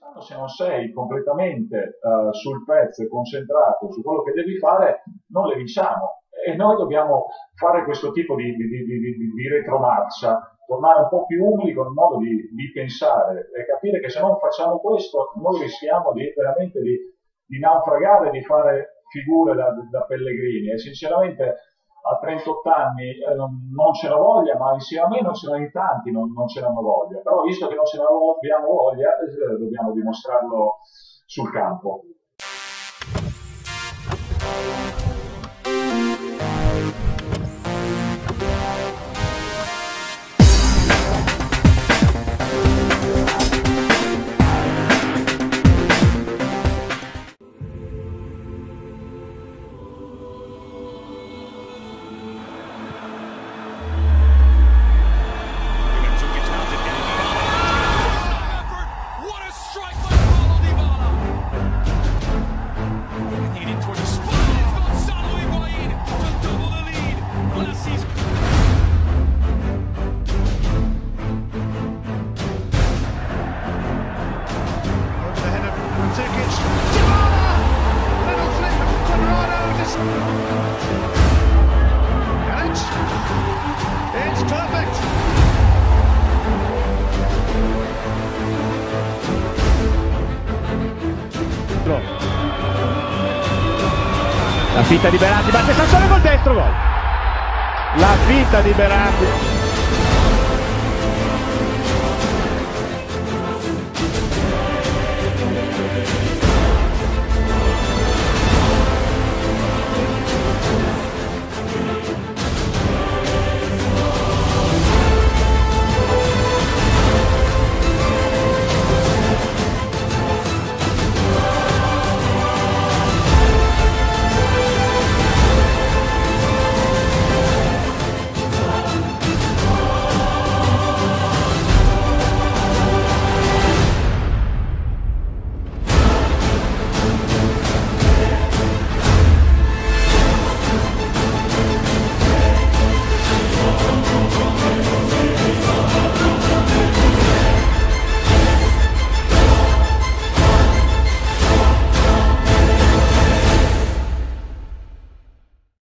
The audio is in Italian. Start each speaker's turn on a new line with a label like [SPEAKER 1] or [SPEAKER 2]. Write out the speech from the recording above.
[SPEAKER 1] Se non sei completamente sul pezzo e concentrato su quello che devi fare, non le vinciamo. E noi dobbiamo fare questo tipo di retromarcia, tornare un po' più umili con il modo di pensare e capire che se non facciamo questo noi rischiamo veramente di naufragare, di fare figure da pellegrini. E sinceramente a 38 anni non ce l'ho voglia, ma insieme a me non ce n'hanno in tanti, non ce l'hanno voglia. Però visto che non ce l'abbiamo voglia, dobbiamo dimostrarlo sul campo.
[SPEAKER 2] It's perfect.
[SPEAKER 3] La finta di Berardi, batte Sassone col destro, gol. La finta di Berardi.